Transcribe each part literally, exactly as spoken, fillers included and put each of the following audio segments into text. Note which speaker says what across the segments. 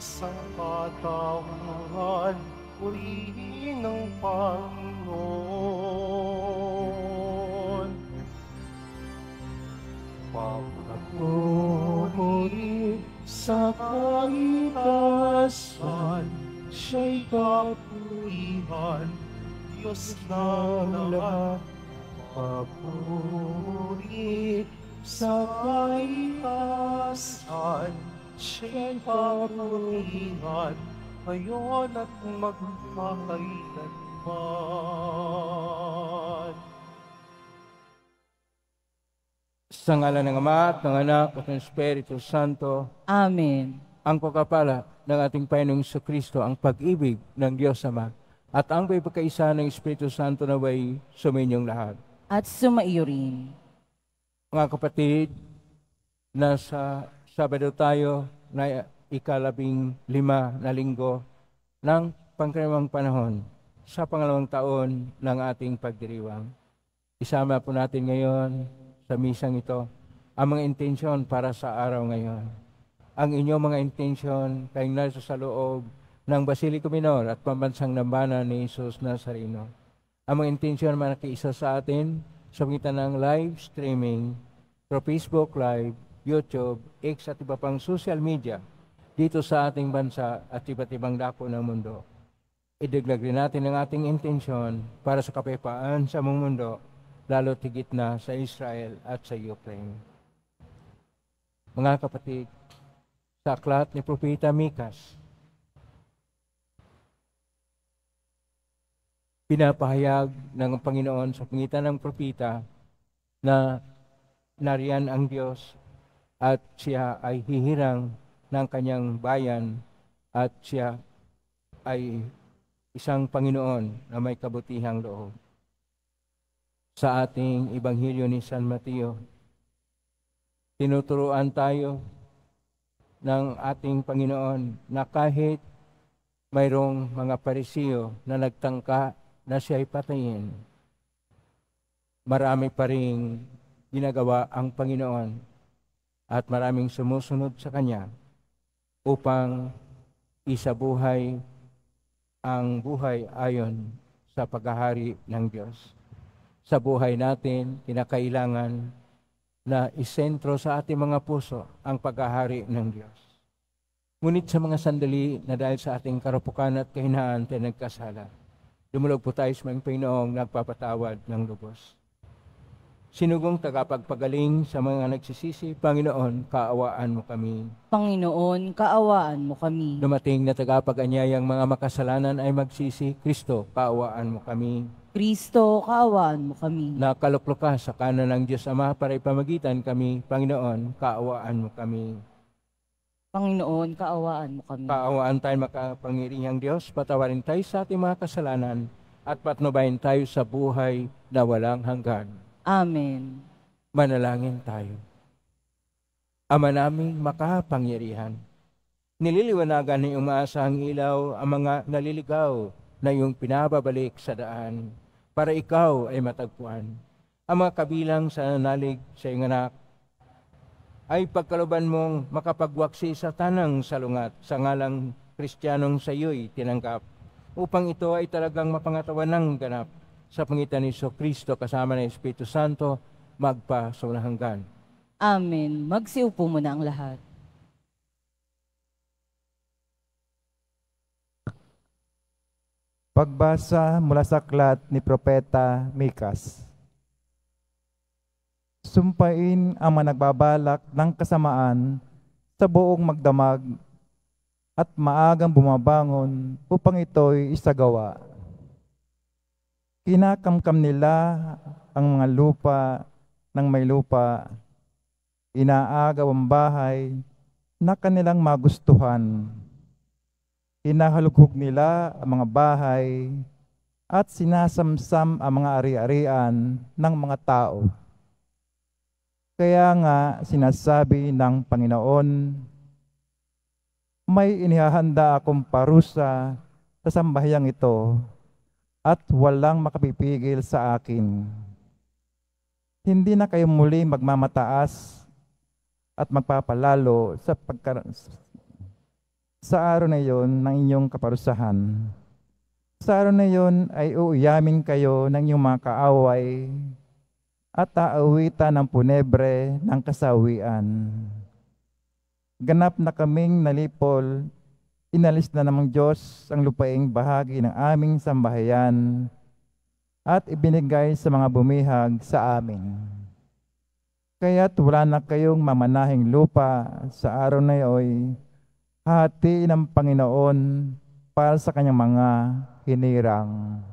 Speaker 1: sa katawan, purihin ng Panginoon. Papuri sa kaitasan, siya'y kapurihan, Diyos ng lahat. Papuri sa kaitasan, siya'y papurihan, ngayon at magpakailanman.
Speaker 2: Sa ngalan ng Ama at ng Anak at ng Espiritu Santo.
Speaker 3: Amen.
Speaker 2: Ang pagkapala ng ating Panginoong Jesucristo, ang pag-ibig ng Diyos Ama, at ang pagkakaisa ng Espiritu Santo naway suminyong lahat.
Speaker 3: At sumaiyo rin.
Speaker 2: Mga kapatid, nasa Sabado tayo na ikalabing lima na linggo ng pangkaraniwang panahon sa pangalawang taon ng ating pagdiriwang. Isama po natin ngayon sa misang ito ang mga intensyon para sa araw ngayon. Ang inyong mga intensyon kayong nasa sa loob ng Basilico Minor at Pambansang Dambana ni Jesus Nazareno. Ang mga intensyon na nakiisa sa atin sa pagitan ng live streaming through Facebook Live, YouTube, X at iba pang social media dito sa ating bansa at iba't ibang dako ng mundo. Idagdag rin natin ang ating intensyon para sa kapayapaan sa buong mundo, lalo tigit na sa Israel at sa Ukraine. Mga kapatid, sa aklat ni Propeta Mikas, pinapahayag ng Panginoon sa pangitan ng propeta na nariyan ang Diyos at siya ay hihirang ng kanyang bayan at siya ay isang Panginoon na may kabutihang loob. Sa ating Ebanghelyo ni San Mateo, tinuturuan tayo ng ating Panginoon na kahit mayroong mga Parisiyo na nagtangka na siya ay patayin, marami pa ring ginagawa ang Panginoon at maraming sumusunod sa Kanya upang isabuhay ang buhay ayon sa paghahari ng Diyos. Sa buhay natin, kinakailangan na isentro sa ating mga puso ang paghahari ng Diyos. Ngunit sa mga sandali na dahil sa ating karapukan at kahinaan tayo nagkasala, dumulog po tayo sa mga Panginoong nagpapatawad ng lubos. Sinugong tagapagpagaling sa mga nagsisisi, Panginoon, kaawaan mo kami.
Speaker 3: Panginoon, kaawaan mo kami.
Speaker 2: Dumating na tagapag-anyayang mga makasalanan ay magsisi, Kristo, kaawaan mo kami.
Speaker 3: Kristo, kaawaan mo kami.
Speaker 2: Nakaluklok ka sa kanan ng Diyos Ama para ipamagitan kami, Panginoon, kaawaan mo kami.
Speaker 3: Panginoon, kaawaan mo kami.
Speaker 2: Kaawaan tayo makapangirihang Diyos, patawarin tayo sa ating mga kasalanan at patnubayan tayo sa buhay na walang hanggan.
Speaker 3: Amen.
Speaker 2: Manalangin tayo. Ama naming makapangyarihan, nililiwanagan ng iyong maasahang ilaw ang mga naliligaw na iyong pinababalik sa daan para ikaw ay matagpuan. Ang mga kabilang sa nanalig sa iyong anak ay pagkaluban mong makapagwaksi sa tanang salungat sa ngalang Kristiyanong sa iyo'y tinanggap, upang ito ay talagang mapangatawan ng ganap sa pangitan ni Jesucristo kasama ng Espiritu Santo, magpa sa walang hanggan.
Speaker 3: Amen. Magsiupo muna ang lahat.
Speaker 4: Pagbasa mula sa aklat ni Propeta Mikas. Sumpain ang mga nagbabalak ng kasamaan sa buong magdamag at maagang bumabangon upang ito'y isagawa. Kinakamkam nila ang mga lupa ng may lupa, inaagaw ang bahay na kanilang magustuhan. Hinahalughog nila ang mga bahay at sinasamsam ang mga ari-arian ng mga tao. Kaya nga sinasabi ng Panginoon, may inihahanda akong parusa sa sambahyang ito at walang makapipigil sa akin. Hindi na kayo muli magmamataas at magpapalalo sa pagkar sa araw na iyon ng inyong kaparusahan. Sa araw na iyon ay uuyamin kayo ng inyong mga kaaway at aawitan ng punebre ng kasawian. Ganap na kaming nalipol, inalis na namang Diyos ang lupaing bahagi ng aming sambahayan at ibinigay sa mga bumihag sa amin. Kaya't wala na kayong mamanahing lupa sa araw na iyon, hahatiin ng Panginoon para sa kanyang mga hinirang.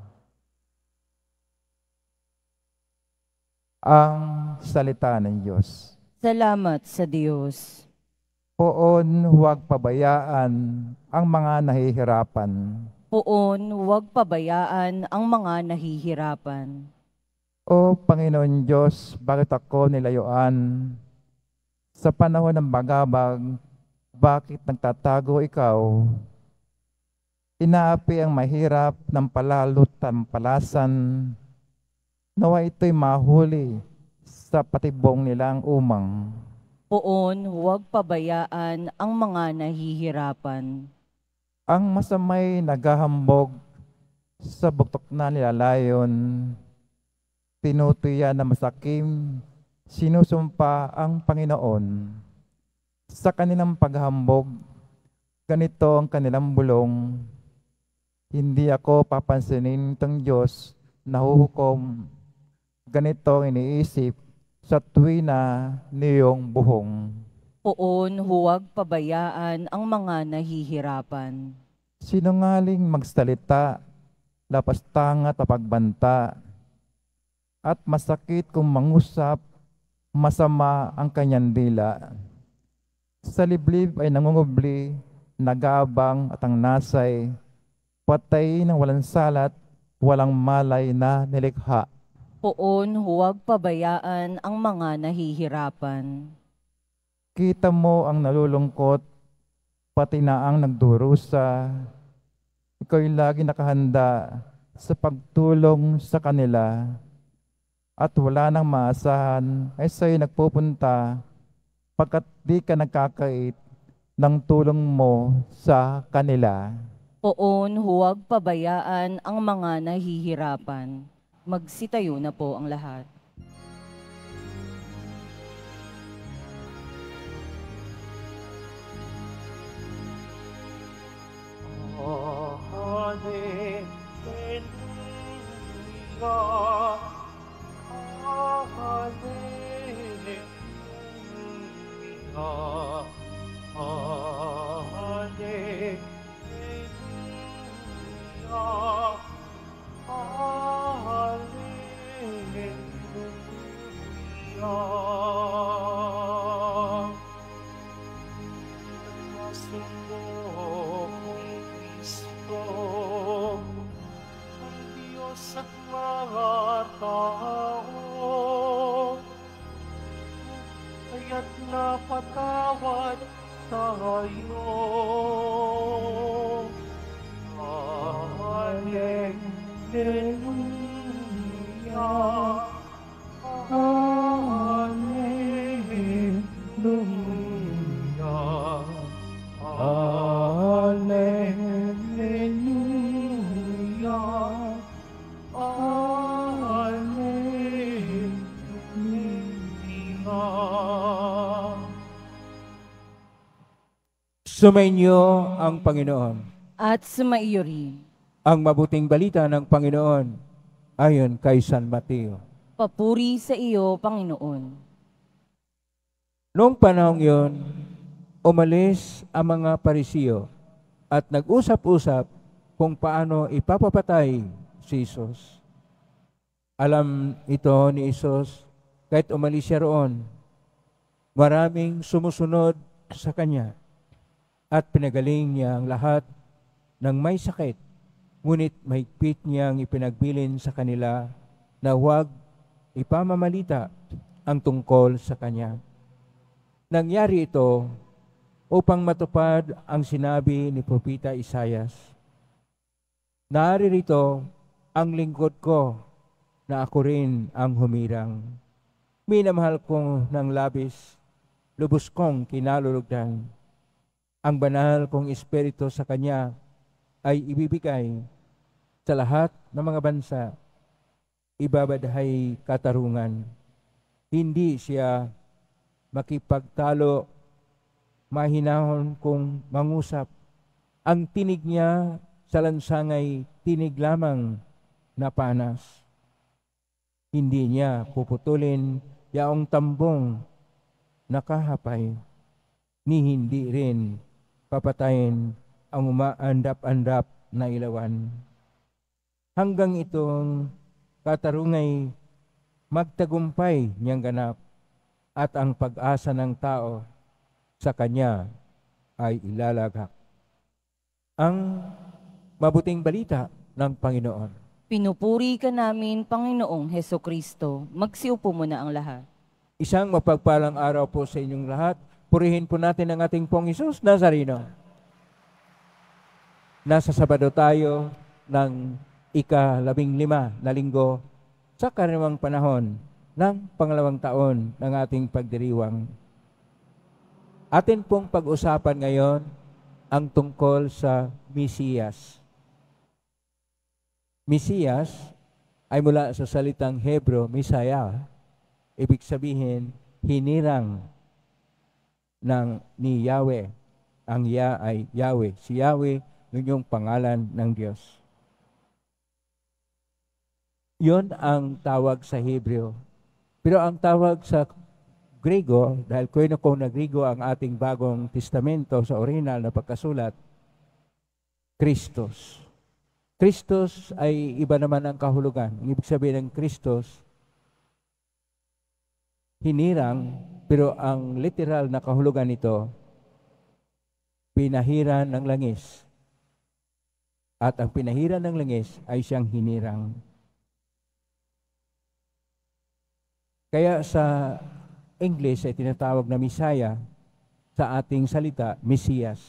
Speaker 4: Ang salita ng Diyos.
Speaker 3: Salamat sa Diyos.
Speaker 4: Poon, huwag pabayaan ang mga nahihirapan.
Speaker 3: Poon, huwag pabayaan ang mga nahihirapan.
Speaker 4: O Panginoon Diyos, bakit ako nilayuan? Sa panahon ng bagabag, bakit nagtatago ikaw? Inaapi ang mahirap ng palalot tampalasan. Nawa ito'y mahuli sa patibong nilang umang.
Speaker 3: Poon, huwag pabayaan ang mga nahihirapan.
Speaker 4: Ang masamay naghahambog sa buktok na nilalayon, tinutuya na masakim, sinusumpa ang Panginoon. Sa kanilang paghambog, ganito ang kanilang bulong, hindi ako papansinin ng Diyos na huhukom. Ganito ang iniisip sa tuwi na niyong buhong.
Speaker 3: Poon, huwag pabayaan ang mga nahihirapan.
Speaker 4: Sinungaling magsalita, lapas tanga at pagbanta, at masakit kung mangusap, masama ang kanyang dila. Sa liblib ay nangungubli, nagabang at ang nasay, patay ng walang salat, walang malay na nilikha.
Speaker 3: Poon, huwag pabayaan ang mga nahihirapan.
Speaker 4: Kita mo ang nalulungkot, pati na ang nagdurusa. Ikaw'y lagi nakahanda sa pagtulong sa kanila. At wala nang maasahan ay sa'yo nagpupunta pagkat di ka nagkakait ng tulong mo sa kanila.
Speaker 3: Poon, huwag pabayaan ang mga nahihirapan. Magsitayo na po ang lahat.
Speaker 1: Hallelujah, hallelujah, hallelujah. Kaya't napatawad tayo. Hallelujah, hallelujah, hallelujah, hallelujah.
Speaker 2: Sumainyo ang Panginoon.
Speaker 3: At sumaiyo rin.
Speaker 2: Ang mabuting balita ng Panginoon ayon kay San Mateo.
Speaker 3: Papuri sa iyo, Panginoon.
Speaker 2: Noong panahong iyon, umalis ang mga Parisiyo at nag-usap-usap kung paano ipapapatay si Isus. Alam ito ni Isus, kahit umalis siya roon, maraming sumusunod sa Kanya at pinagaling niya ang lahat ng may sakit. Ngunit mahigpit niyang ipinagbilin sa kanila na huwag ipamamalita ang tungkol sa Kanya. Nangyari ito upang matupad ang sinabi ni Propeta Isaias. Naririto ang lingkod ko na ako rin ang humirang. Minamahal ko ng labis, lubos kong kinalulugdan. Ang banal kong espiritu sa kanya ay ibibigay sa lahat ng mga bansa. Ibabadhay katarungan. Hindi siya makipagtalo, mahinahon kung mangusap. Ang tinig niya sa lansangay tinig lamang na panas. Hindi niya puputulin yaong tambong nakahapay, ni hindi rin papatayin ang umaandap-andap na ilawan. Hanggang itong katarungay magtagumpay niyang ganap at ang pag-asa ng tao sa kanya ay ilalagak. Ang mabuting balita ng Panginoon.
Speaker 3: Pinupuri ka namin, Panginoong Hesukristo. Magsiupo mo na ang lahat.
Speaker 2: Isang mapagpalang araw po sa inyong lahat. Purihin po natin ang ating Pong Hesus Nazareno. Nasa Sabado tayo ng ika-labing lima na linggo sa karaniwang panahon ng pangalawang taon ng ating pagdiriwang. Atin pong pag-usapan ngayon ang tungkol sa Mesiyas. Mesiyas ay mula sa salitang Hebro, Messiah. Ibig sabihin, hinirang ng ni Yahweh. Ang Ya ay Yahweh. Si Yahweh, yun yung pangalan ng Diyos. Yun ang tawag sa Hebreo. Pero ang tawag sa Grego, dahil kung kung na Grego ang ating bagong testamento sa original na pagkasulat, Christos. Christos ay iba naman ang kahulugan. Ang ibig sabihin ng Christos, hinirang, pero ang literal na kahulugan nito, pinahiran ng langis. At ang pinahiran ng langis ay siyang hinirang. Kaya sa English ay tinatawag na Messiah, sa ating salita, Mesiyas.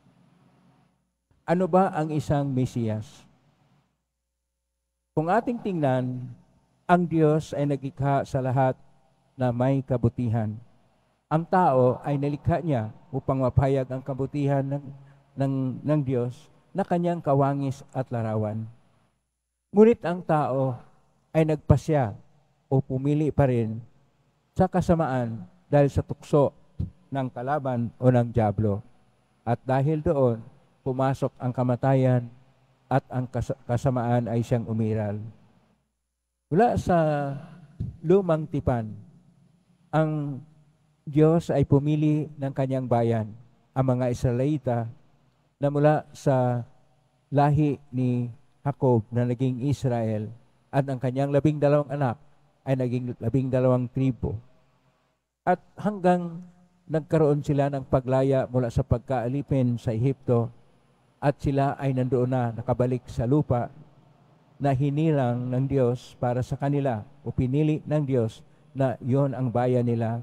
Speaker 2: Ano ba ang isang Mesiyas? Kung ating tingnan, ang Diyos ay naglikha sa lahat na may kabutihan. Ang tao ay nalikha niya upang mapahayag ang kabutihan ng, ng, ng Diyos na kanyang kawangis at larawan. Ngunit ang tao ay nagpasya o pumili pa rin sa kasamaan dahil sa tukso ng kalaban o ng dyablo. At dahil doon, pumasok ang kamatayan at ang kas- kasamaan ay siyang umiral. Mula sa lumang tipan, ang Diyos ay pumili ng kanyang bayan, ang mga Israelita, na mula sa lahi ni Jacob na naging Israel at ang kanyang labing dalawang anak ay naging labing dalawang tribo. At hanggang nagkaroon sila ng paglaya mula sa pagkaalipin sa Ehipto at sila ay nandoon na nakabalik sa lupa na hinirang ng Diyos para sa kanila o pinili ng Diyos na yon ang bayan nila.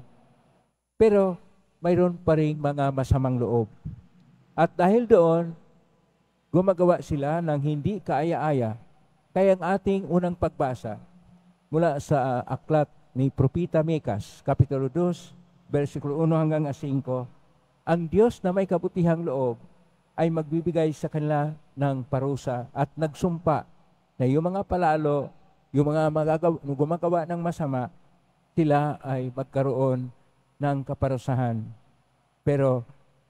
Speaker 2: Pero mayroon pa rin mga masamang loob. At dahil doon, gumagawa sila ng hindi kaaya-aya. Kaya ang ating unang pagbasa mula sa aklat ni Propita Mikas, Kapitulo two, versikulo one hanggang five, ang Diyos na may kabutihang loob ay magbibigay sa kanila ng parusa at nagsumpa na yung mga palalo, yung mga magagawa, gumagawa ng masama, sila ay magkaroon ng kaparusahan. Pero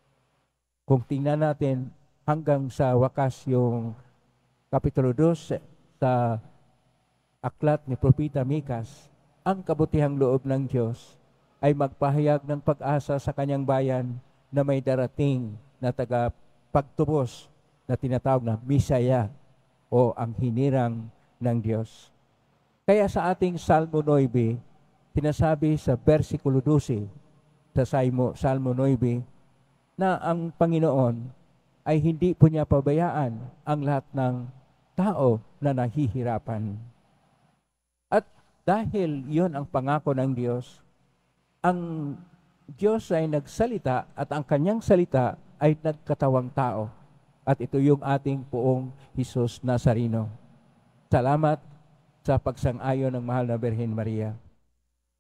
Speaker 2: kung tingnan natin hanggang sa wakas yung Kapitulo two sa aklat ni Propita Mikas, ang kabutihang loob ng Diyos ay magpahayag ng pag-asa sa kanyang bayan na may darating na taga pagtubos na tinatawag na Messiah o ang hinirang ng Diyos. Kaya sa ating Salmo nine, sinasabi sa versikulo twelve sa Salmo, Salmo nine na ang Panginoon ay hindi po niya pabayaan ang lahat ng tao na nahihirapan. At dahil yon ang pangako ng Diyos, ang Diyos ay nagsalita at ang kanyang salita ay nagkatawang tao. At ito yung ating poong Hesus Nazareno. Salamat sa pagsang-ayon ng mahal na Birhen Maria.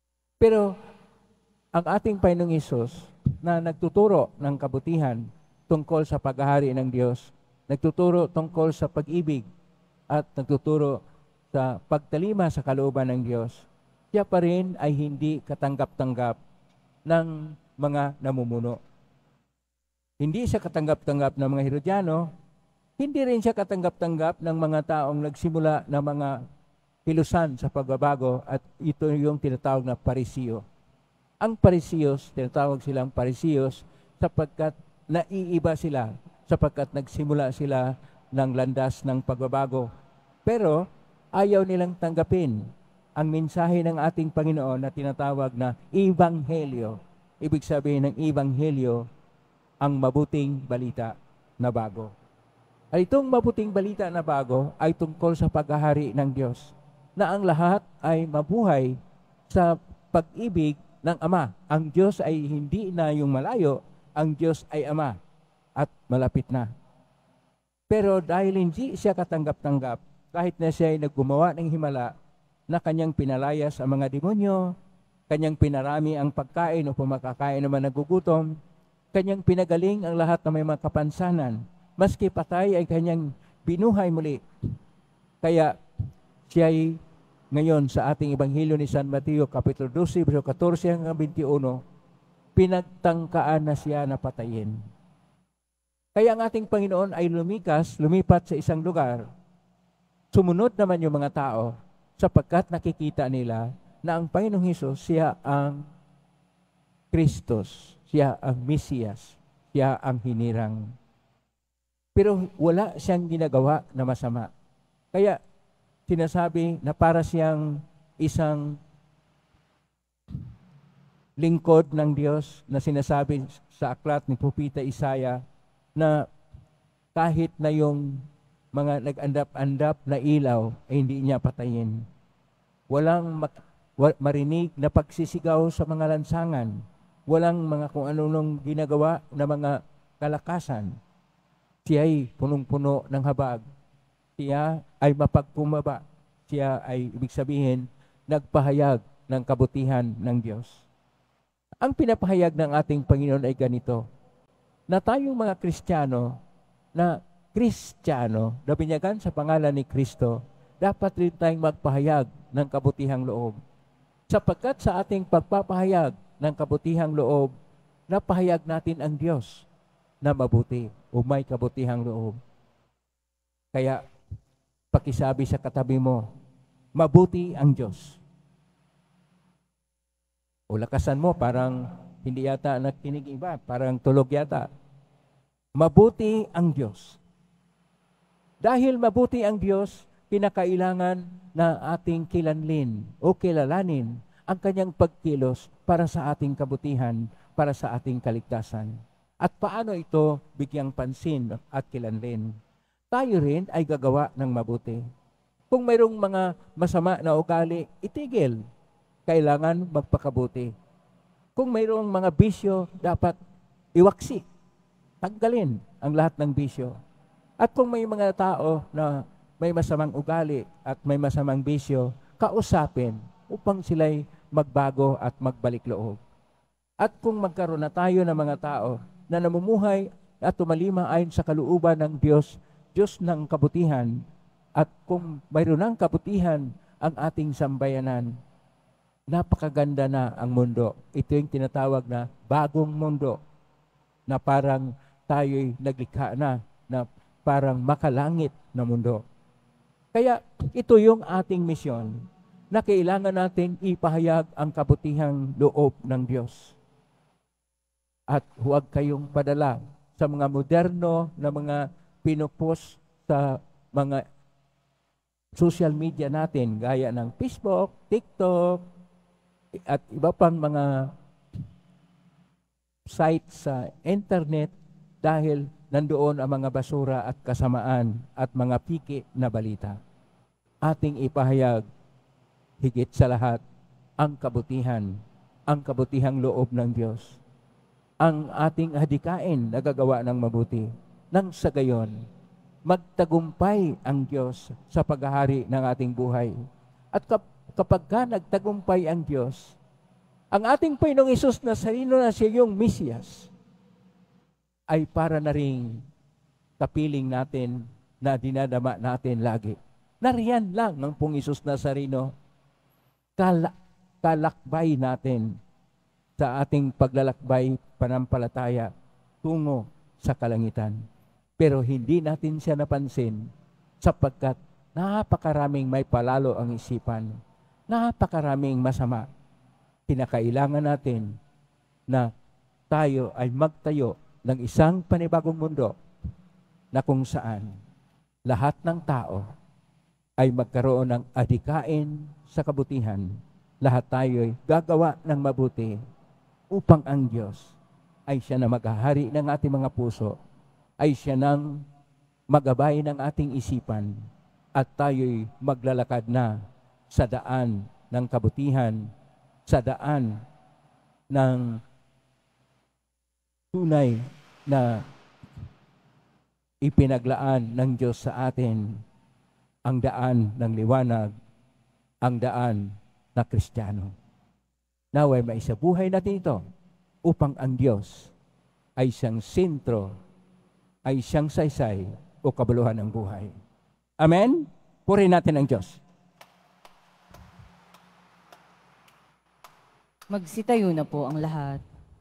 Speaker 2: Pero ang ating Panginoong Hesus na nagtuturo ng kabutihan tungkol sa paghahari ng Diyos, nagtuturo tungkol sa pag-ibig, at nagtuturo sa pagtalima sa kalooban ng Diyos, siya pa rin ay hindi katanggap-tanggap ng mga namumuno. Hindi siya katanggap-tanggap ng mga Herodiano, hindi rin siya katanggap-tanggap ng mga taong nagsimula ng mga kilusan sa pagbabago, at ito yung tinatawag na Pariseo. Ang Parisiyos, tinatawag silang Parisiyos sapagkat naiiba sila, sapagkat nagsimula sila ng landas ng pagbabago. Pero ayaw nilang tanggapin ang mensahe ng ating Panginoon na tinatawag na Ebanghelyo. Ibig sabihin ng Ebanghelyo, ang mabuting balita na bago. At itong mabuting balita na bago ay tungkol sa paghahari ng Diyos, na ang lahat ay mabuhay sa pag-ibig ng Ama. Ang Diyos ay hindi na yung malayo, ang Diyos ay Ama at malapit na. Pero dahil hindi siya katanggap-tanggap, kahit na siya ay naggumawa ng himala na kanyang pinalayas ang mga demonyo, kanyang pinarami ang pagkain o pumakakain naman nagugutom, kanyang pinagaling ang lahat na may mga kapansanan, maski patay ay kanyang binuhay muli. Kaya siya ay ngayon sa ating Ebanghelyo ni San Mateo, Kapitulo twelve, verso fourteen hanggang twenty-one, pinagtangkaan na siya na patayin. Kaya ang ating Panginoon ay lumikas, lumipat sa isang lugar. Sumunod naman yung mga tao sapagkat nakikita nila na ang Panginoong Hesus, siya ang Kristos, siya ang Mesiyas, siya ang hinirang. Pero wala siyang ginagawa na masama. Kaya sinasabi na para siyang isang lingkod ng Diyos na sinasabi sa aklat ni Propeta Isaiah na kahit na yung mga nag-andap-andap na ilaw ay hindi niya patayin. Walang marinig na pagsisigaw sa mga lansangan. Walang mga kung anong ginagawa na mga kalakasan. Siya ay punong-puno ng habag. Siya ay mapagpumaba. Siya ay, ibig sabihin, nagpahayag ng kabutihan ng Diyos. Ang pinapahayag ng ating Panginoon ay ganito, na tayong mga Kristiyano, na Kristiyano, na binyagan sa pangalan ni Kristo, dapat rin tayong magpahayag ng kabutihang loob. Sapagkat sa ating pagpapahayag ng kabutihang loob, napahayag natin ang Diyos na mabuti o may kabutihang loob. Kaya, pakisabi sa katabi mo, mabuti ang Diyos. O lakasan mo, parang hindi yata nakikinig iba, parang tulog yata. Mabuti ang Diyos. Dahil mabuti ang Diyos, kinakailangan na ating kilanlin o kilalanin ang kanyang pagkilos para sa ating kabutihan, para sa ating kaligtasan. At paano ito bigyang pansin at kilanlin? Tayo rin ay gagawa ng mabuti. Kung mayroong mga masama na ugali, itigil. Kailangan magpakabuti. Kung mayroong mga bisyo, dapat iwaksi. Tanggalin ang lahat ng bisyo. At kung may mga tao na may masamang ugali at may masamang bisyo, kausapin upang sila'y magbago at magbalik loob. At kung magkaroon na tayo ng mga tao na namumuhay at tumalima ayon sa kalooban ng Diyos, Diyos ng kabutihan, at kung mayroon ng kabutihan ang ating sambayanan, napakaganda na ang mundo. Ito yung tinatawag na bagong mundo, na parang tayo'y naglikha na, na parang makalangit na mundo. Kaya ito yung ating misyon, na kailangan natin ipahayag ang kabutihang loob ng Diyos. At huwag kayong padala sa mga moderno na mga pinupost sa mga social media natin, gaya ng Facebook, TikTok, at iba pang mga site sa internet, dahil nandoon ang mga basura at kasamaan at mga piki na balita. Ating ipahayag higit sa lahat ang kabutihan, ang kabutihang loob ng Diyos. Ang ating hadikain na gagawa ng mabuti. Nang sa gayon, magtagumpay ang Diyos sa paghahari ng ating buhay. At kap- kapag ka nagtagumpay ang Diyos, ang ating Panginoong Hesus Nazareno na siya yung Mesiyas, ay para na rin kapiling natin na dinadama natin lagi. Nariyan lang ng Pong Isus Nazareno, kala, kalakbay natin sa ating paglalakbay panampalataya tungo sa kalangitan. Pero hindi natin siya napansin sapagkat napakaraming may palalo ang isipan. Napakaraming masama. Kinakailangan natin na tayo ay magtayo ng isang panibagong mundo na kung saan lahat ng tao ay magkaroon ng adikain sa kabutihan. Lahat tayo ay gagawa ng mabuti upang ang Diyos ay siya na maghahari ng ating mga puso, ay siya nang magabay ng ating isipan, at tayo'y maglalakad na sa daan ng kabutihan, sa daan ng tunay na ipinaglaan ng Diyos sa atin, ang daan ng liwanag, ang daan na Kristiyano. Naway maisabuhay natin ito upang ang Diyos ay siyang sentro, ay siyang saysay o kabuluhan ng buhay. Amen? Purihin natin ang Diyos.
Speaker 3: Magsitayo na po ang lahat.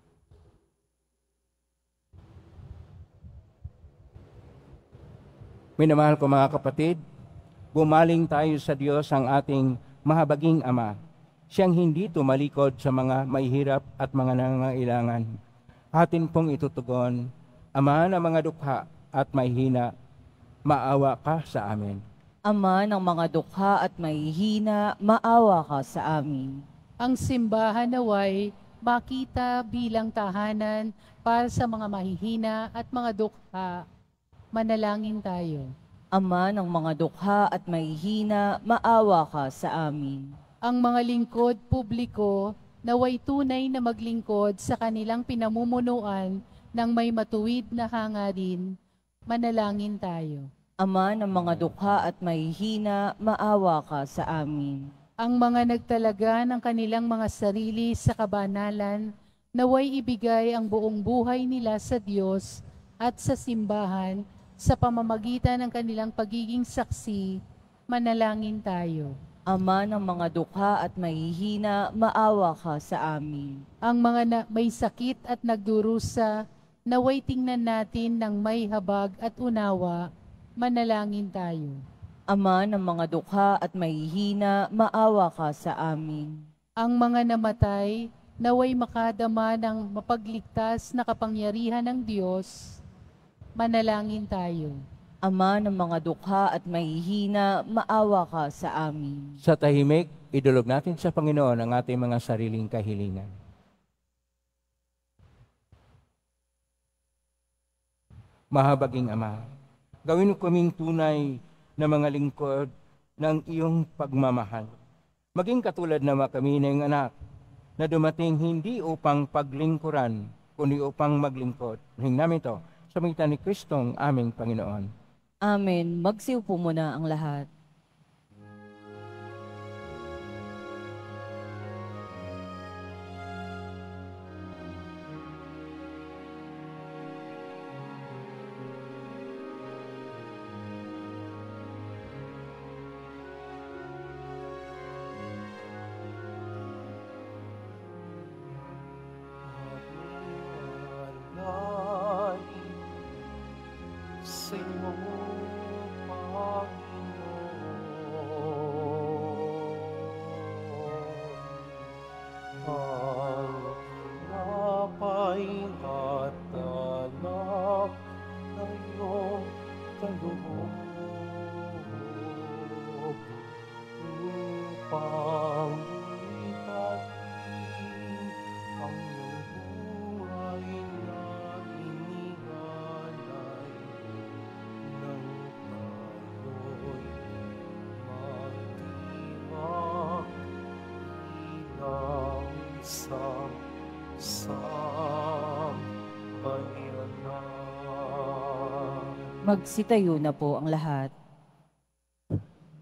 Speaker 2: Minamahal ko mga kapatid, bumaling tayo sa Diyos, ang ating mahabaging Ama. Siyang hindi tumalikod sa mga mahihirap at mga nangangailangan. Atin pong itutugon, Ama ng mga dukha at mahihina, maawa ka sa amin.
Speaker 3: Ama ng mga dukha at mahihina, maawa ka sa amin.
Speaker 5: Ang simbahan naway makita bilang tahanan para sa mga mahihina at mga dukha. Manalangin tayo.
Speaker 3: Ama ng mga dukha at mahihina, maawa ka sa amin.
Speaker 5: Ang mga lingkod publiko naway tunay na maglingkod sa kanilang pinamumunuan ng may matuwid na hangarin. Manalangin tayo.
Speaker 3: Ama ng mga dukha at mahihina, maawa ka sa amin.
Speaker 5: Ang mga nagtalaga ng kanilang mga sarili sa kabanalan, naway ibigay ang buong buhay nila sa Diyos at sa simbahan sa pamamagitan ng kanilang pagiging saksi. Manalangin tayo.
Speaker 3: Ama ng mga dukha at mahihina, maawa ka sa amin.
Speaker 5: Ang mga na may sakit at nagdurusa, naway tingnan natin ng may habag at unawa. Manalangin tayo.
Speaker 3: Ama ng mga dukha at mahihina, maawa ka sa amin.
Speaker 5: Ang mga namatay, naway makadama ng mapagligtas na kapangyarihan ng Diyos. Manalangin tayo.
Speaker 3: Ama ng mga dukha at mahihina, maawa ka sa amin.
Speaker 2: Sa tahimik, idulog natin sa Panginoon ang ating mga sariling kahilingan. Mahabaging Ama, gawin mo kaming tunay na mga lingkod ng iyong pagmamahal. Maging katulad naman kami ng anak na dumating hindi upang paglingkuran, kundi upang maglingkod. Hingin namin ito sa pangitan ni Kristong aming Panginoon.
Speaker 3: Amen. Magsiupo muna ang lahat. Magsitayo na po ang lahat.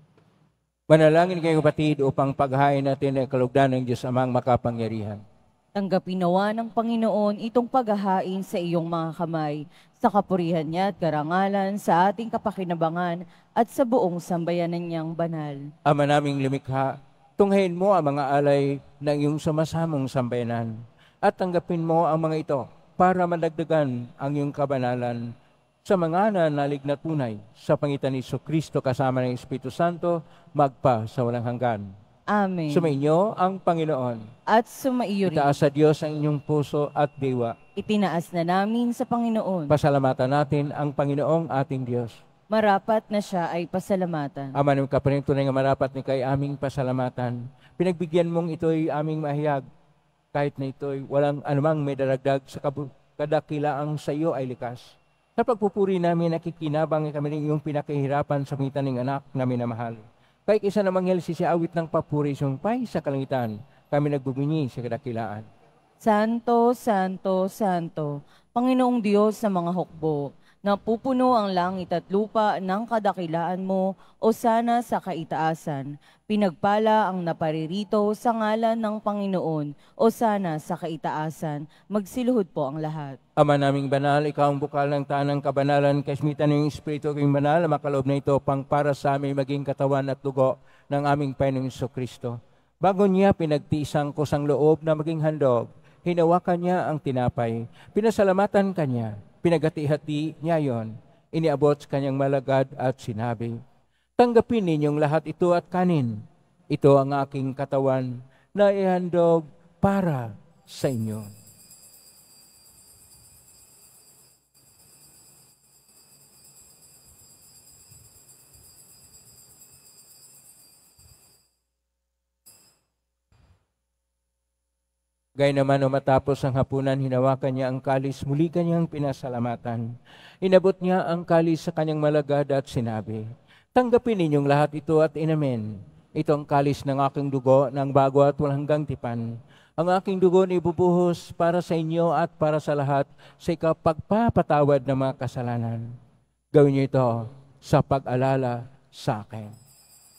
Speaker 2: Manalangin kayo kapatid upang paghain natin ang kalugdan ng Diyos amang makapangyarihan.
Speaker 3: Tanggapin nawa ng Panginoon itong paghahain sa iyong mga kamay, sa kapurihan niya at karangalan, sa ating kapakinabangan at sa buong sambayanan niyang banal.
Speaker 2: Ama naming lumikha, tunghayin mo ang mga alay ng iyong sumasamong sambayanan at tanggapin mo ang mga ito para madagdagan ang iyong kabanalan sa mga nanalig na tunay sa pangitan ni Kristo kasama ng Espiritu Santo, magpa sa walang hanggan.
Speaker 3: Amen.
Speaker 2: Sumainyo ang Panginoon.
Speaker 3: At sumaiyo rin.
Speaker 2: Itaas sa Diyos ang inyong puso at diwa.
Speaker 3: Itinaas na namin sa Panginoon.
Speaker 2: Pasalamatan natin ang Panginoong ating Diyos.
Speaker 3: Marapat na siya ay pasalamatan.
Speaker 2: Ama ng kaparing tunay nga marapat ni kay aming pasalamatan. Pinagbigyan mong ito'y aming mahiyag, kahit na ito'y walang anumang may daragdag sa kabu- kadakilaang sa iyo ay likas. Sa pagpupuri namin, nakikinabang kami ng iyong pinakahirapan sa pangitan ng anak na minamahal. Kahit isa namang helsi si awit ng papuri sumpay sa kalangitan, kami nagbubunyi sa kadakilaan.
Speaker 3: Santo, Santo, Santo, Panginoong Diyos sa mga hukbo, napupuno ang langit at lupa ng kadakilaan mo, o sana sa kaitaasan. Pinagpala ang naparirito sa ngalan ng Panginoon, o sana sa kaitaasan. Magsiluhod po ang lahat.
Speaker 2: Ama naming banal, ikaw ang bukal ng tanang kabanalan, kasmitan ng Espiritu kong banal, makaloob na ito pang para sa aming maging katawan at dugo ng aming Panginoong Kristo. Bago niya pinagtiisang kusang loob na maging handog, hinawakan niya ang tinapay, pinasalamatan kanya, pinagati-hati niya yon, iniabot sa kanyang malagad at sinabi, tanggapin ninyong lahat ito at kanin. Ito ang aking katawan na ihandog para sa inyo. Gaya naman o matapos ang hapunan, hinawakan niya ang kalis, muli kanyang pinasalamatan. Inabot niya ang kalis sa kanyang malagad at sinabi, tanggapin ninyong lahat ito at inamin. Ito ang kalis ng aking dugo ng bago at walang hanggang tipan. Ang aking dugo na ibubuhos para sa inyo at para sa lahat sa ikapagpapatawad ng mga kasalanan. Gawin niyo ito sa pag-alala sa akin.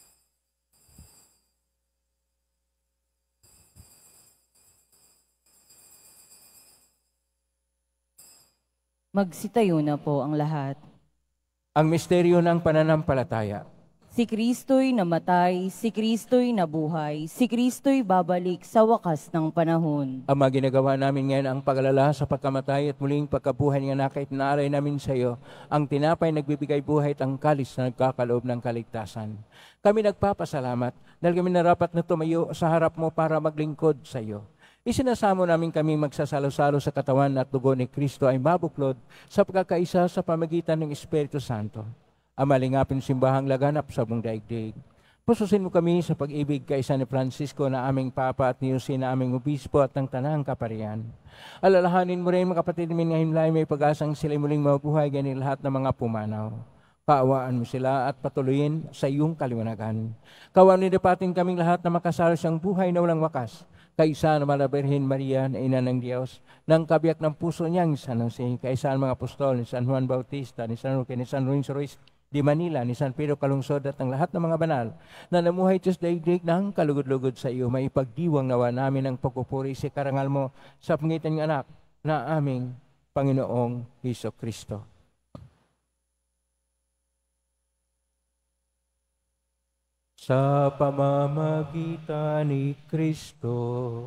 Speaker 3: Magsitayo na po ang lahat.
Speaker 2: Ang misteryo ng pananampalataya.
Speaker 3: Si Kristo'y namatay, si Kristo'y nabuhay, si Kristo'y babalik sa wakas ng panahon.
Speaker 2: Ama, ginagawa namin ngayon ang pag-alala sa pagkamatay at muling pagkabuhay ng anak at naalay namin sa iyo ang tinapay nagbibigay buhay at ang kalis na nagkakaloob ng kaligtasan. Kami nagpapasalamat dahil kami narapat na tumayo sa harap mo para maglingkod sa iyo. Isinasamo namin kami magsasalo-salo sa katawan at dugo ni Kristo ay mabuklod sa pagkakaisa sa pamagitan ng Espiritu Santo. Ama, lingapin simbahang laganap sa buong daigdig. Pususin mo kami sa pag-ibig kaisa ni Francisco na aming Papa at ni Jose na aming Obispo at ng Tanang Kaparian. Alalahanin mo rin mga kapatid namin ngayon lang may pag-asang sila muling mabuhay ganyan lahat ng mga pumanaw. Kaawaan mo sila at patuloyin sa iyong kaliwanagan. Kaawaan nidapatin kaming lahat na makasalo siyang buhay na walang wakas. Kaisa na Malaberhin Maria na ina ng Diyos, ng kabiyak ng puso niyang San Jose, kaisa ang mga apostol ni San Juan Bautista, ni San Roque, ni San Lorenzo Ruiz di Manila, ni San Pedro Calungsod at ang lahat ng mga banal na namuhay Diyos daigdig ng kalugod-lugod sa iyo, may ipagdiwang nawa namin ang pagpupuri sa karangal mo sa pangitan ng anak na aming Panginoong Hesus Kristo. Sa pamamagitan ni Kristo,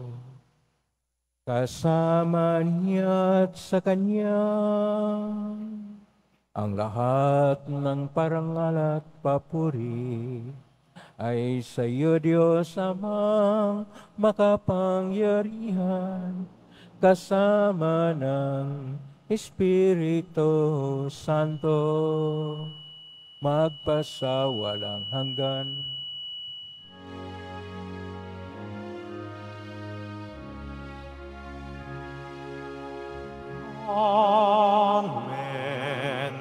Speaker 2: kasama niya at sa Kanya, ang lahat ng parangal at papuri ay sa iyo, Diyos Amang makapangyarihan, kasama ng Espiritu Santo, magpasawalang hanggan.
Speaker 1: Amen.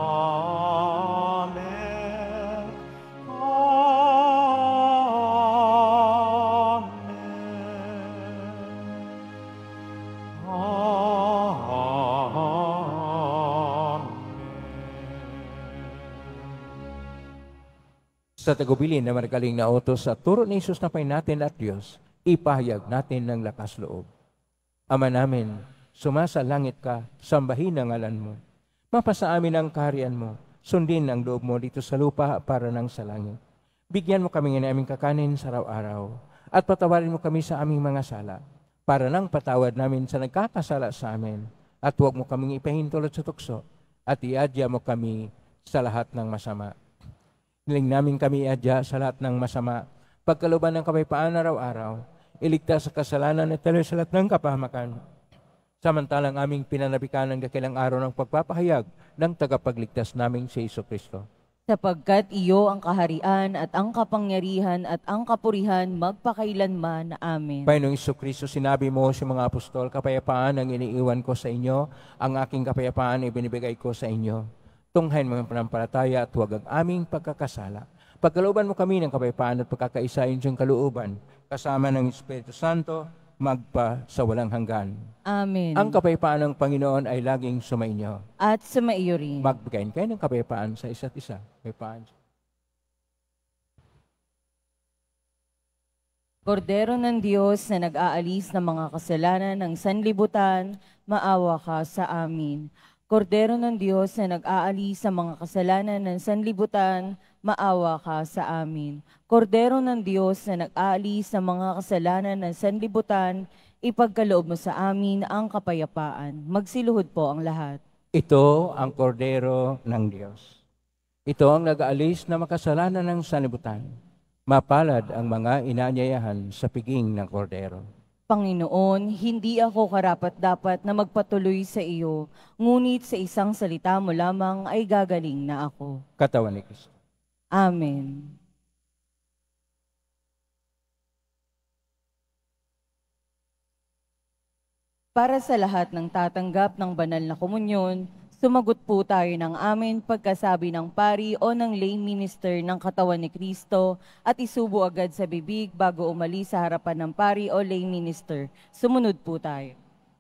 Speaker 1: Amen.
Speaker 2: Sa tagubilin na maragaling na utos at turo ni Jesus na Panginoon natin at Diyos, ipahayag natin ng lakas loob. Ama namin, sumasa langit ka, sambahin ang ngalan mo. Mapasa amin ang kaharian mo, sundin ang loob mo dito sa lupa para nang sa langit. Bigyan mo kami ng aming kakanin sa araw-araw, at patawarin mo kami sa aming mga sala, para nang patawad namin sa nagkakasala sa amin, at huwag mo kaming ipahintulot sa tukso, at iadya mo kami sa lahat ng masama. Hiling namin kami iadya sa lahat ng masama, pagkalooban ng kapayapaan araw-araw, iligtas sa kasalanan at talo sa lahat ng kapahamakan. Samantalang aming pinanabikan ng dakilang araw ng pagpapahayag ng tagapagligtas naming si Jesucristo.
Speaker 3: Sapagkat iyo ang kaharian at ang kapangyarihan at ang kapurihan magpakailanman. Amen.
Speaker 2: Panginoong Jesucristo, sinabi mo sa mga apostol, kapayapaan ang iniiwan ko sa inyo, ang aking kapayapaan ibinibigay ko sa inyo. Tunghayin mo ang panampalataya at huwag ang aming pagkakasala. Pagkalooban mo kami ng kapayapaan at pagkakaisain siyang kalooban, kasama ng Espiritu Santo, magpa sa walang hanggan.
Speaker 3: Amen.
Speaker 2: Ang kapayapaan ng Panginoon ay laging sumainyo.
Speaker 3: At sumaiyo rin.
Speaker 2: Magbigay kayo ng kapayapaan sa isa't isa. Kapayapaan.
Speaker 3: Kordero ng Diyos na nag-aalis ng mga kasalanan ng sanlibutan, maawa ka sa amin. Kordero ng Diyos na nag-aalis sa mga kasalanan ng sanlibutan, maawa ka sa amin. Kordero ng Diyos na nag-aalis sa mga kasalanan ng sanlibutan, ipagkaloob mo sa amin ang kapayapaan. Magsiluhod po ang lahat.
Speaker 2: Ito ang kordero ng Diyos. Ito ang nag-aalis na makasalanan ng sanlibutan. Mapalad ang mga inaanyayahan sa piging ng kordero.
Speaker 3: Panginoon, hindi ako karapat-dapat na magpatuloy sa iyo, ngunit sa isang salita mo lamang ay gagaling na ako.
Speaker 2: Katawan ni Kristo.
Speaker 3: Amen. Para sa lahat ng tatanggap ng banal na komunyon, sumagot po tayo ng amin pagkasabi ng pari o ng lay minister ng katawan ni Kristo at isubo agad sa bibig bago umalis sa harapan ng pari o lay minister. Sumunod po tayo.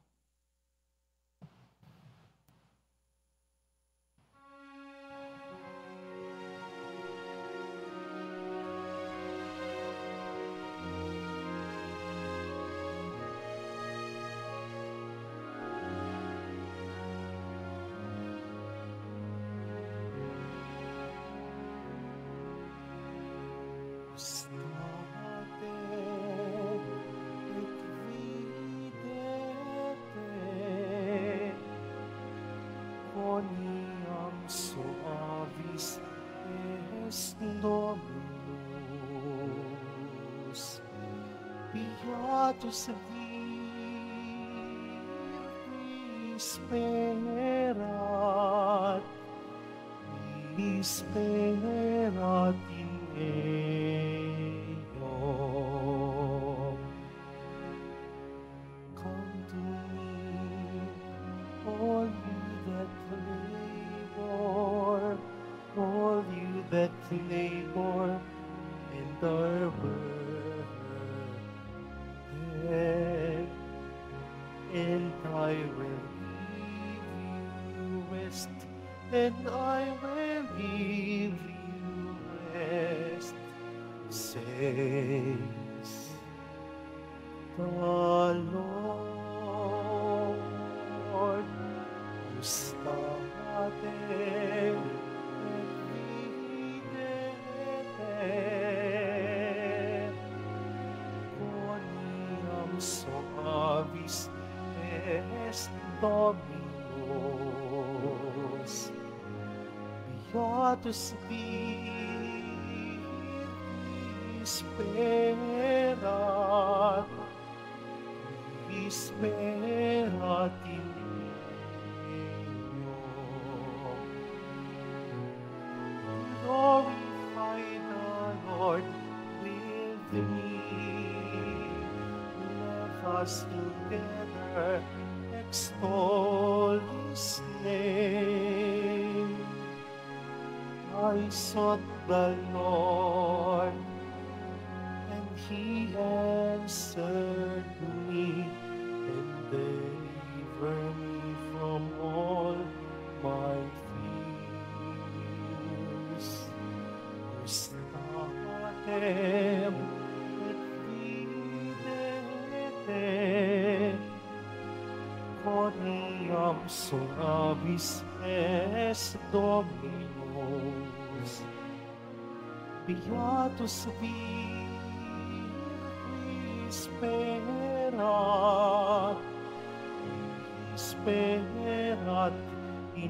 Speaker 1: Beatus Sperat, Sperat in eo. Come to me, all you that labor, all you that labor and are burdened, and I will give you rest, and I will give you rest, says the Lord. Gustate et videte, quoniam suavis est Dominus. Beatus Sperat, Sperat in eo. Glorify the Lord with me. Let us together extol His name. I sought the Lord, and He answered me, and delivered me from all my fears. Statem et videte, Coniam sorabis es Dominus. Beatus vires sperat, sperat in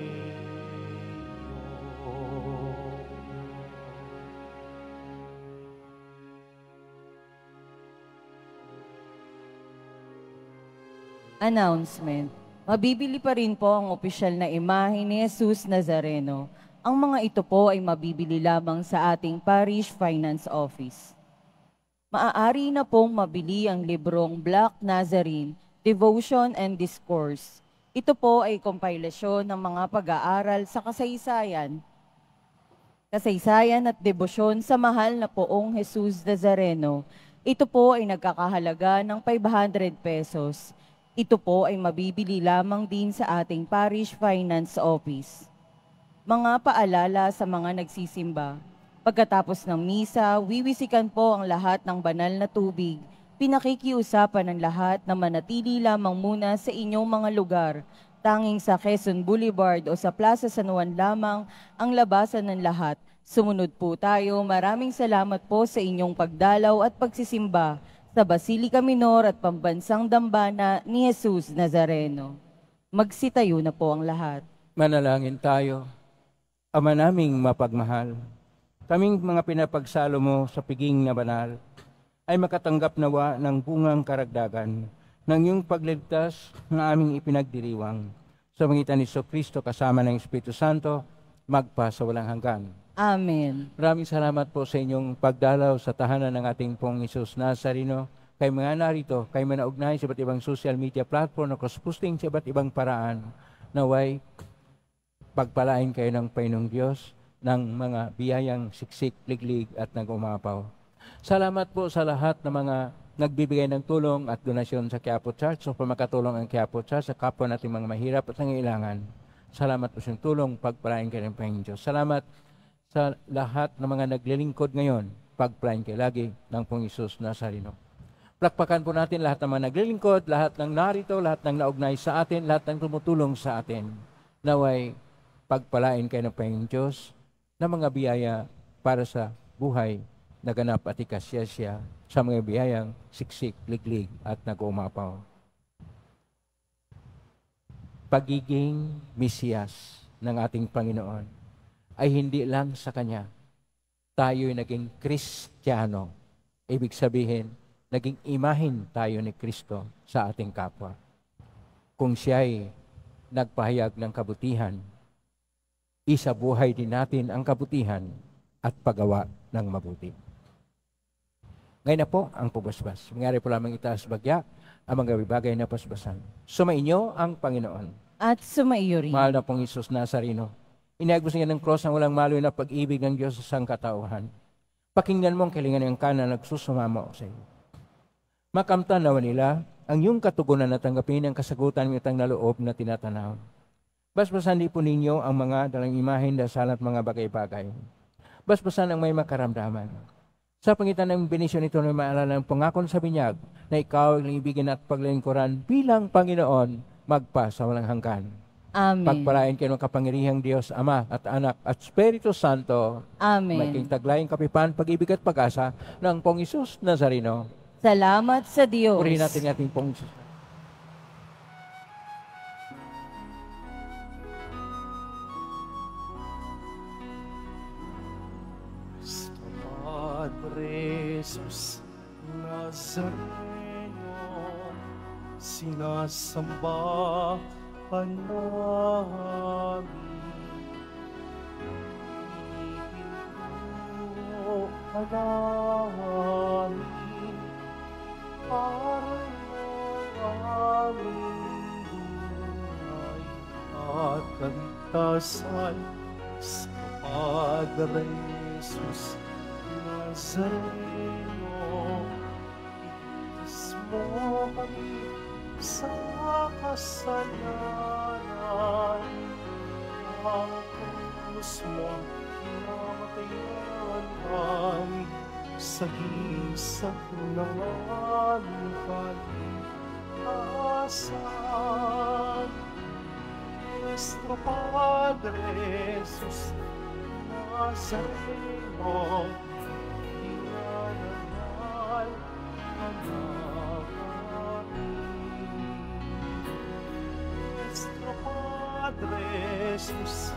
Speaker 1: eo.
Speaker 3: Announcement. Mabibili pa rin po ang opisyal na imahe ni Jesus Nazareno. Ang mga ito po ay mabibili lamang sa ating Parish Finance Office. Maaari na pong mabili ang librong Black Nazarene, Devotion and Discourse. Ito po ay kompilasyon ng mga pag-aaral sa kasaysayan, kasaysayan at debosyon sa mahal na poong Jesus Nazareno. Ito po ay nagkakahalaga ng five hundred pesos. Ito po ay mabibili lamang din sa ating Parish Finance Office. Mga paalala sa mga nagsisimba. Pagkatapos ng misa, wiwisikan po ang lahat ng banal na tubig. Pinakikiusapan ng lahat na manatili lamang muna sa inyong mga lugar. Tanging sa Quezon Boulevard o sa Plaza San Juan lamang ang labasan ng lahat. Sumunod po tayo. Maraming salamat po sa inyong pagdalaw at pagsisimba sa Basilica Minor at Pambansang Dambana ni Jesus Nazareno. Magsitayo na po ang lahat.
Speaker 2: Manalangin tayo. Ama naming mapagmahal, kaming mga pinapagsalo mo sa piging na banal, ay makatanggap nawa ng bungang karagdagan ng iyong pagligtas na aming ipinagdiriwang. Sa pangitan ni Kristo kasama ng Espiritu Santo, magpa sa walang hanggan.
Speaker 3: Amen.
Speaker 2: Maraming salamat po sa inyong pagdalaw sa tahanan ng ating pong Jesus Nazareno. Kay mga narito, kay manaugnay sa iba't ibang social media platform na cross-posting sa iba't ibang paraan, naway pagpalain kayo ng Panginoong Diyos ng mga biyayang siksik, liglig at nag-umapaw. Salamat po sa lahat ng mga nagbibigay ng tulong at donasyon sa Quiapo Church o pamakatulong ang Quiapo Church sa kapwa nating mga mahirap at nangailangan. Salamat po sa tulong, pagpalain kayo ng Panginoong Diyos. Salamat sa lahat ng mga naglilingkod ngayon, pagpalain kayo lagi ng Pong Isus Nazareno. Plakpakan po natin lahat ng mga naglilingkod, lahat ng narito, lahat ng naugnay sa atin, lahat ng tumutulong sa atin. Naway, pagpalain kayo ng Panginoong Diyos na mga biyaya para sa buhay na ganap at ikasyasya sa mga biyayang siksik, liglig at nag-umapaw. Pagiging Mesiyas ng ating Panginoon ay hindi lang sa Kanya. Tayo'y naging Kristiyano. Ibig sabihin, naging imahin tayo ni Kristo sa ating kapwa. Kung Siya'y nagpahayag ng kabutihan, isabuhay din natin ang kabutihan at paggawa ng mabuti. Ngayon na po ang pabasbas. Mangyari po lamang itaas bagya ang mga bagay na pasbasan. Sumainyo ang Panginoon.
Speaker 3: At sumaiyo rin.
Speaker 2: Mahal na pong Isus Nazareno, inagos niya ng cross ang walang maloy na pag-ibig ng Diyos sa sangkatauhan. Pakinggan mo ang kilingan ng kanan na nagsusumama sa iyo. Makamtan nawa nila ang iyong katugunan na tanggapin ang kasagutan ng itang naloob na tinatanaw. Basbasan din po ninyo ang mga dalang imahin, dasal at mga bagay-bagay. Basbasan ang may makaramdaman. Sa pangitan ng benisyon ito na maalala ng pangakon sa binyag na ikaw ang ibigin at paglingkuran bilang Panginoon magpa sa walang hanggan.
Speaker 3: Amen.
Speaker 2: Pagpalain kayo ng kapangyarihang Diyos, Ama at Anak at Espiritu Santo.
Speaker 3: Amen.
Speaker 2: May kintaglayang kapipan, pag-ibig at pag-asa ng Pong Isus Nazareno.
Speaker 3: Salamat sa Diyos.
Speaker 2: Purihin natin ating Pong Isus.
Speaker 1: Padre Jesus Nazareno, sinasamba ka namin. Ipinto ka namin para ng aming buhay at kantasan sa Padre Jesus Nazareno. Iligtas mo kami sa kasalanan. Ang krus mo pinamatayan kami sa hisap ng aming kaligtasan. Nuestro Padre Jesus, Nazareno, dinangal ang namin. Nuestro Padre Jesus,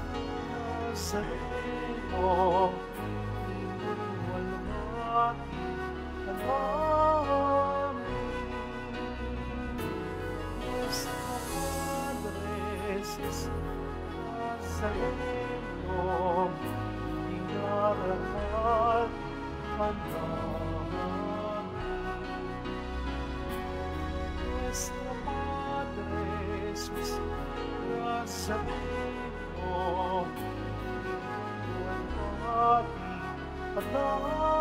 Speaker 1: Nazareno, dinangal ang namin. Nuestro Padre Jesus, Nazareno, dinangal ang namin. Nuestro Padre Jesus, Nazareno, dinangal ang namin.